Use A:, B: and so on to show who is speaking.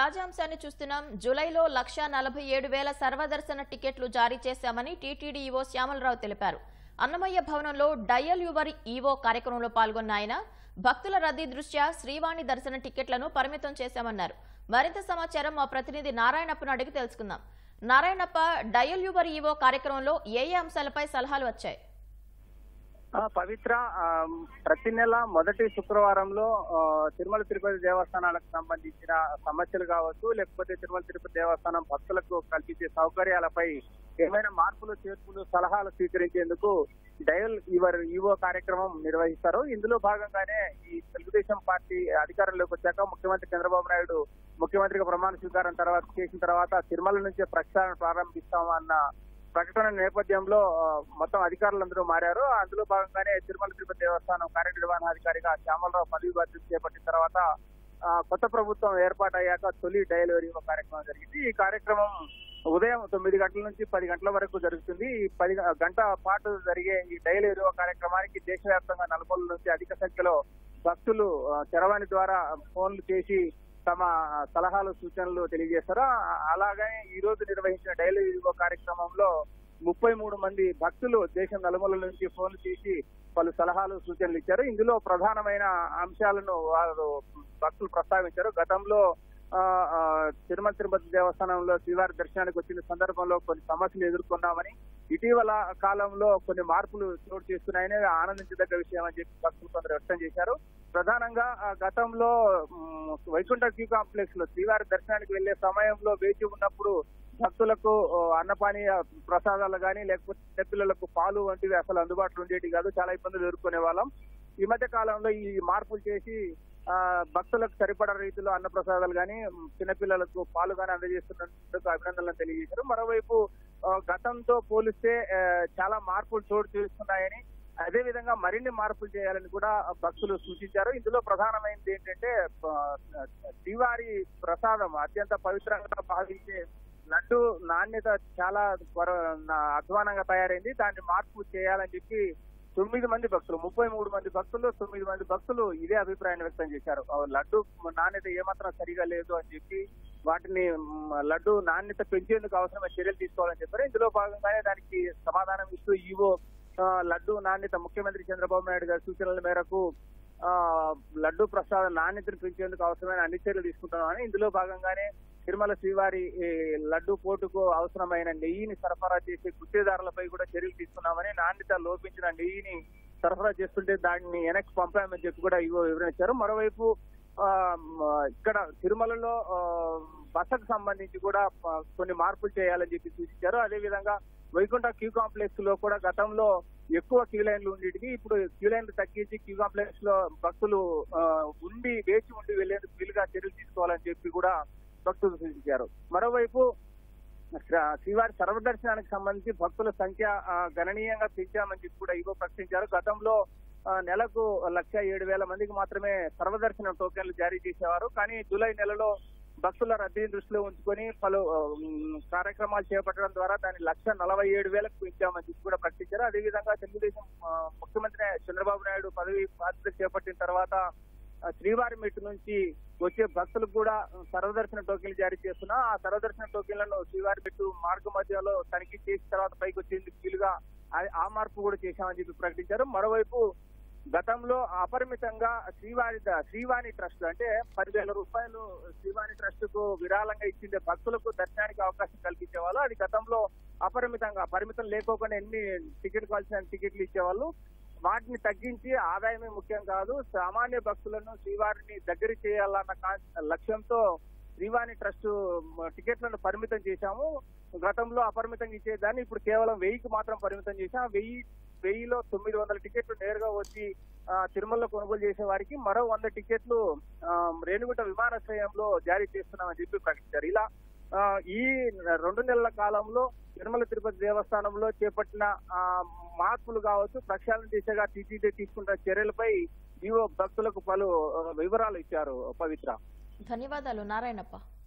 A: తాజా అంశాన్ని చూస్తున్నాం. జూలైలో 1,47,000 సర్వదర్శన టికెట్లు జారీ చేశామని టీటీడీ ఈవో శ్యామలరావు తెలిపారు. అన్నమయ్య భవనంలో డయల్ యువర్ ఈవో కార్యక్రమంలో పాల్గొన్న ఆయన భక్తుల రద్దీ దృష్ట్యా శ్రీవాణి దర్శన టికెట్లను పరిమితం చేశామన్నారు. మరింత సమాచారం మా ప్రతినిధి నారాయణప్పను అడిగి తెలుసుకుందాం. నారాయణప్ప, డయల్ యువర్ ఈవో కార్యక్రమంలో ఏ అంశాలపై సలహాలు వచ్చాయి?
B: పవిత్ర ప్రతి నెల మొదటి శుక్రవారంలో తిరుమల తిరుపతి దేవస్థానాలకు సంబంధించిన సమస్యలు కావచ్చు, లేకపోతే తిరుమల తిరుపతి దేవస్థానం భక్తులకు కల్పించే సౌకర్యాలపై ఏమైనా మార్పులు చేర్పులు సలహాలు స్వీకరించేందుకు డయల్ యువర్ ఈవో కార్యక్రమం నిర్వహిస్తారు. ఇందులో భాగంగానే ఈ తెలుగుదేశం పార్టీ అధికారంలోకి వచ్చాక ముఖ్యమంత్రి చంద్రబాబు నాయుడు ముఖ్యమంత్రిగా ప్రమాణ స్వీకారం చేసిన తర్వాత తిరుమల నుంచే ప్రక్షాళన ప్రారంభిస్తామన్న ప్రకటన నేపథ్యంలో మొత్తం అధికారులందరూ మారారు. అందులో భాగంగానే తిరుమల తిరుపతి దేవస్థానం కార్యనిర్వహణాధికారిగా శ్యామలరావు పదవి బాధ్యత చేపట్టిన తర్వాత కొత్త ప్రభుత్వం ఏర్పాటయ్యాక తొలి డయల్ యువర్ ఈవో కార్యక్రమం జరిగింది. ఈ కార్యక్రమం ఉదయం 9 గంటల నుంచి 10 గంటల వరకు జరుగుతుంది. ఈ 10 గంటల పాటు జరిగే ఈ డయల్ యువర్ ఈవో కార్యక్రమానికి దేశవ్యాప్తంగా నలుమూలల నుంచి అధిక సంఖ్యలో భక్తులు చరవాణి ద్వారా ఫోన్లు చేసి తమ సలహాలు సూచనలు తెలియజేస్తారు. అలాగే ఈ రోజు నిర్వహించిన డయల్ యువర్ ఈవో కార్యక్రమంలో 33 మంది భక్తులు దేశం నలుమూలల నుంచి ఫోన్లు చేసి పలు సలహాలు సూచనలు ఇచ్చారు. ఇందులో ప్రధానమైన అంశాలను వారు భక్తులు ప్రస్తావించారు. గతంలో తిరుమల తిరుపతి దేవస్థానంలో శ్రీవారి దర్శనానికి వచ్చిన సందర్భంలో కొన్ని సమస్యలు ఎదుర్కొన్నామని, ఇటీవల కాలంలో కొన్ని మార్పులు చోటు చేస్తున్నాయని ఆనందించదగ్గ విషయం అని చెప్పి భక్తులు కొందరు వ్యక్తం చేశారు. ప్రధానంగా గతంలో వైకుంఠ క్యూ కాంప్లెక్స్ లో శ్రీవారి దర్శనానికి వెళ్లే సమయంలో వేచి ఉన్నప్పుడు భక్తులకు అన్నపానీయ ప్రసాదాలు కానీ లేకపోతే చిన్నపిల్లలకు పాలు వంటివి అసలు అందుబాటులో ఉండేవి కాదు. చాలా ఇబ్బందులు ఎదుర్కొనే వాళ్ళం. ఈ మధ్య కాలంలో ఈ మార్పులు చేసి భక్తులకు సరిపడా రీతిలో అన్న ప్రసాదాలు కానీ చిన్నపిల్లలకు పాలు కానీ అందజేస్తున్నందుకు అభినందనలు తెలియజేశారు. మరోవైపు గతంతో పోలిస్తే చాలా మార్పులు చోటు చేసుకున్నాయని, అదే విధంగా మరిన్ని మార్పులు చేయాలని కూడా భక్తులు సూచించారు. ఇందులో ప్రధానమైనది ఏంటంటే శ్రీవారి ప్రసాదం అత్యంత పవిత్రంగా భావించే లడ్డు నాణ్యత చాలా అధ్వానంగా తయారైంది. దాన్ని మార్పు చేయాలని చెప్పి 9 మంది భక్తులు 33 మంది భక్తులు 9 మంది భక్తులు ఇదే అభిప్రాయాన్ని వ్యక్తం చేశారు. లడ్డు నాణ్యత ఏమాత్రం సరిగా లేదు అని చెప్పి వాటిని లడ్డు నాణ్యత పెంచేందుకు అవసరమైన చర్యలు తీసుకోవాలని చెప్పారు. ఇందులో భాగంగానే దానికి సమాధానం ఇస్తూ ఈవో లడ్డు నాణ్యత ముఖ్యమంత్రి చంద్రబాబు నాయుడు గారి సూచనల మేరకు లడ్డు ప్రసాద నాణ్యతను పెంచేందుకు అవసరమైన అన్ని చర్యలు తీసుకుంటున్నామని, ఇందులో భాగంగానే తిరుమల శ్రీవారి లడ్డు పోటుకు అవసరమైన నెయ్యిని సరఫరా చేసే గుత్తేదారులపై కూడా చర్యలు తీసుకున్నామని, నాణ్యత లోపించిన నెయ్యిని సరఫరా చేస్తుంటే దాన్ని వెనక్కి పంపామని చెప్పి కూడా ఈవో వివరించారు. మరోవైపు ఇక్కడ తిరుమలలో బసకు సంబంధించి కూడా కొన్ని మార్పులు చేయాలని చెప్పి సూచించారు. అదేవిధంగా వైకుంఠ క్యూ కాంప్లెక్స్ లో కూడా గతంలో ఎక్కువ క్యూ లైన్లు ఉండేటివి, ఇప్పుడు క్యూ లైన్లు తగ్గించి క్యూ కాంప్లెక్స్ లో భక్తులు వేచి ఉండి వెళ్లేందుకు వీలుగా చర్యలు తీసుకోవాలని చెప్పి కూడా భక్తులు సూచించారు. మరోవైపు శ్రీవారి సర్వదర్శనానికి సంబంధించి భక్తుల సంఖ్య గణనీయంగా పెంచామని చెప్పి కూడా ఈవో ప్రకటించారు. గతంలో నెలకు 1,07,000 మందికి మాత్రమే సర్వదర్శనం టోకెన్లు జారీ చేసేవారు. కానీ జూలై నెలలో భక్తుల రద్దీని దృష్టిలో ఉంచుకొని పలు కార్యక్రమాలు చేపట్టడం ద్వారా దాన్ని 1,47,000కు పెంచామని చెప్పి కూడా ప్రకటించారు. అదేవిధంగా తెలుగుదేశం ముఖ్యమంత్రి చంద్రబాబు నాయుడు పదవి బాధ్యత చేపట్టిన తర్వాత శ్రీవారి మెట్టు నుంచి వచ్చే భక్తులకు కూడా సర్వదర్శన టోకెన్లు జారీ చేస్తున్నా, ఆ సర్వదర్శన టోకెన్లను శ్రీవారి మెట్టు మార్గ మధ్యలో తనిఖీ చేసిన తర్వాత పైకి వచ్చేందుకు వీలుగా ఆ మార్పు కూడా చేశామని చెప్పి ప్రకటించారు. మరోవైపు గతంలో అపరిమితంగా శ్రీవాణి ట్రస్ట్ అంటే 10,000 రూపాయలు శ్రీవాణి ట్రస్ట్ కు విరాళంగా ఇచ్చిందే భక్తులకు దర్శనానికి అవకాశం కల్పించేవాళ్ళు. అది గతంలో పరిమితం లేకోకుండా ఎన్ని టికెట్ కావాల్సిన టికెట్లు ఇచ్చేవాళ్ళు. వాటిని తగ్గించి ఆదాయమే ముఖ్యం కాదు, సామాన్య భక్తులను శ్రీవారిని దగ్గర చేయాలన్న లక్ష్యంతో శ్రీవాణి ట్రస్ట్ టికెట్లను పరిమితం చేశాము. గతంలో అపరిమితంగా ఇచ్చేదాన్ని ఇప్పుడు కేవలం 1000కి మాత్రం పరిమితం చేశాం. 1000లో 900 టికెట్లు నేరుగా వచ్చి తిరుమలలో కొనుగోలు చేసే వారికి మరో 100 టికెట్లు రేణిగుంట విమానాశ్రయంలో జారీ చేస్తున్నామని చెప్పి ప్రకటించారు. ఇలా ఈ 2 నెలల కాలంలో తిరుమల తిరుపతి దేవస్థానంలో చేపట్టిన మార్పులు కావచ్చు, ప్రక్షాళన దిశగా టీటీడీ తీసుకున్న చర్యలపై ఈవో భక్తులకు పలు వివరాలు ఇచ్చారు. పవిత్ర,
A: ధన్యవాదాలు నారాయణప్ప.